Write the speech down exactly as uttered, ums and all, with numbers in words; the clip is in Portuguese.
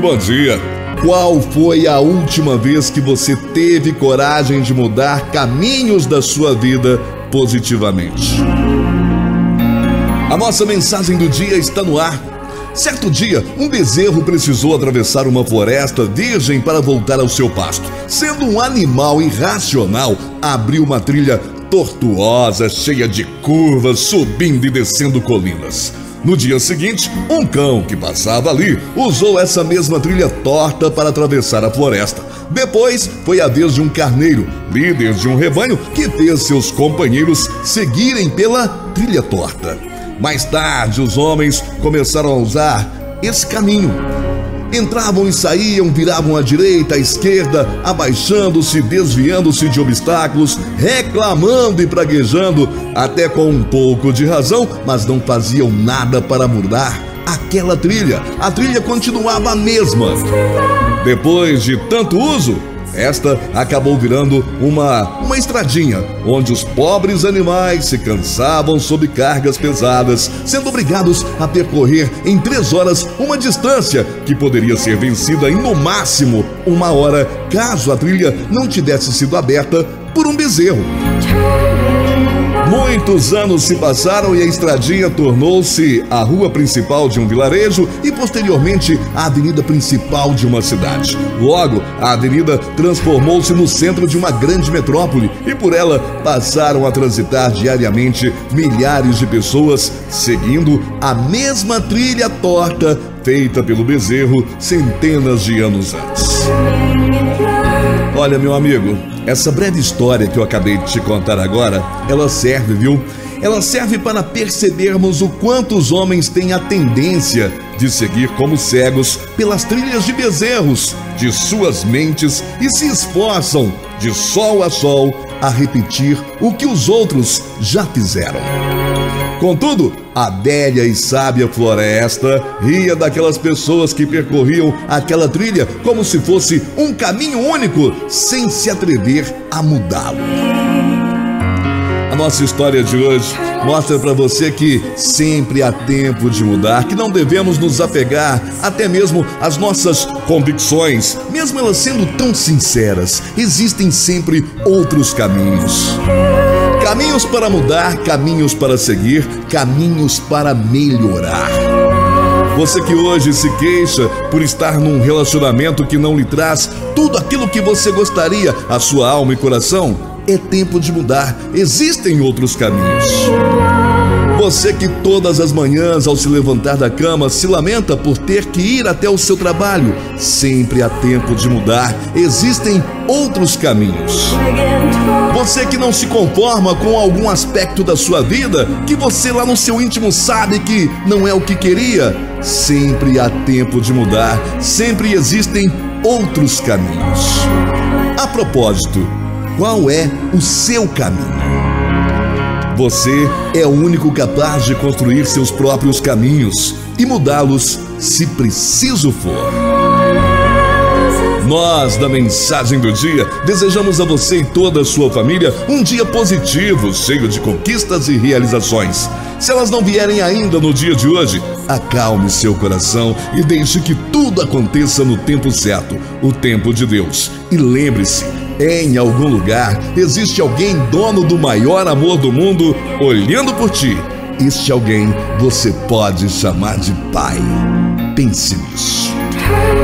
bom dia. Qual foi a última vez que você teve coragem de mudar caminhos da sua vida positivamente? A nossa mensagem do dia está no ar. Certo dia, um bezerro precisou atravessar uma floresta virgem para voltar ao seu pasto. Sendo um animal irracional, abriu uma trilha tortuosa, cheia de curvas, subindo e descendo colinas. No dia seguinte, um cão que passava ali usou essa mesma trilha torta para atravessar a floresta. Depois, foi a vez de um carneiro, líder de um rebanho, que fez seus companheiros seguirem pela trilha torta. Mais tarde, os homens começaram a usar esse caminho. Entravam e saíam, viravam à direita, à esquerda, abaixando-se, desviando-se de obstáculos, reclamando e praguejando, até com um pouco de razão, mas não faziam nada para mudar aquela trilha. A trilha continuava a mesma. Depois de tanto uso, esta acabou virando uma, uma estradinha, onde os pobres animais se cansavam sob cargas pesadas, sendo obrigados a percorrer em três horas uma distância que poderia ser vencida em no máximo uma hora, caso a trilha não tivesse sido aberta por um bezerro. Muitos anos se passaram e a estradinha tornou-se a rua principal de um vilarejo e posteriormente a avenida principal de uma cidade. Logo, a avenida transformou-se no centro de uma grande metrópole e por ela passaram a transitar diariamente milhares de pessoas seguindo a mesma trilha torta feita pelo bezerro centenas de anos antes. Olha, meu amigo, essa breve história que eu acabei de te contar agora, ela serve, viu? Ela serve para percebermos o quanto os homens têm a tendência de seguir como cegos pelas trilhas de bezerros de suas mentes e se esforçam de sol a sol a repetir o que os outros já fizeram. Contudo, a velha e sábia floresta ria daquelas pessoas que percorriam aquela trilha como se fosse um caminho único, sem se atrever a mudá-lo. A nossa história de hoje mostra para você que sempre há tempo de mudar, que não devemos nos apegar até mesmo às nossas convicções, mesmo elas sendo tão sinceras. Existem sempre outros caminhos. Caminhos para mudar, caminhos para seguir, caminhos para melhorar. Você que hoje se queixa por estar num relacionamento que não lhe traz tudo aquilo que você gostaria, a sua alma e coração, é tempo de mudar. Existem outros caminhos. Você que todas as manhãs ao se levantar da cama se lamenta por ter que ir até o seu trabalho, sempre há tempo de mudar. Existem outros caminhos. Você que não se conforma com algum aspecto da sua vida, que você lá no seu íntimo sabe que não é o que queria, sempre há tempo de mudar. Sempre existem outros caminhos. A propósito, qual é o seu caminho? Você é o único capaz de construir seus próprios caminhos e mudá-los se preciso for. Nós, da Mensagem do Dia, desejamos a você e toda a sua família um dia positivo, cheio de conquistas e realizações. Se elas não vierem ainda no dia de hoje, acalme seu coração e deixe que tudo aconteça no tempo certo, o tempo de Deus. E lembre-se, em algum lugar existe alguém dono do maior amor do mundo olhando por ti. Este alguém você pode chamar de Pai. Pense nisso.